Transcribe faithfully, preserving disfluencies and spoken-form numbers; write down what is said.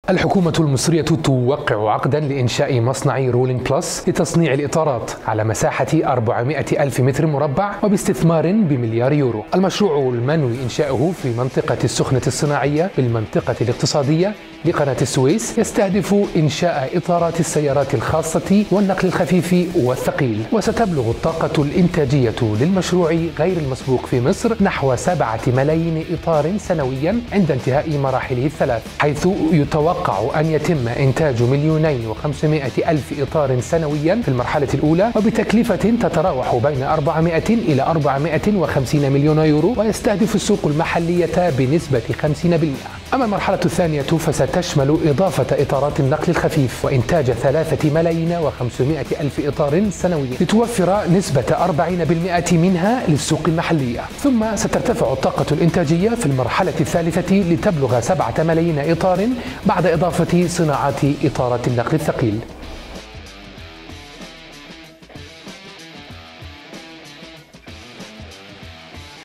الحكومة المصرية توقع عقدا لإنشاء مصنع رولينج بلس لتصنيع الإطارات على مساحة أربعمائة ألف متر مربع وباستثمار بمليار يورو. المشروع المنوي إنشاؤه في منطقة السخنة الصناعية بالمنطقة الاقتصادية لقناة السويس يستهدف إنشاء إطارات السيارات الخاصة والنقل الخفيف والثقيل، وستبلغ الطاقة الإنتاجية للمشروع غير المسبوق في مصر نحو سبعة ملايين إطار سنويا عند انتهاء مراحله الثلاث، حيث يتوقع يتوقع أن يتم إنتاج مليونين وخمسمائة ألف إطار سنويا في المرحلة الأولى، وبتكلفة تتراوح بين أربعمائة إلى أربعمائة وخمسين مليون يورو، ويستهدف السوق المحلية بنسبة خمسين بالمئة. أما المرحلة الثانية فستشمل إضافة إطارات النقل الخفيف وإنتاج ثلاثة ملايين وخمسمائة ألف إطار سنويا لتوفر نسبة أربعين بالمئة منها للسوق المحلية. ثم سترتفع الطاقة الإنتاجية في المرحلة الثالثة لتبلغ سبعة ملايين إطار بعد إضافة صناعة إطارات النقل الثقيل.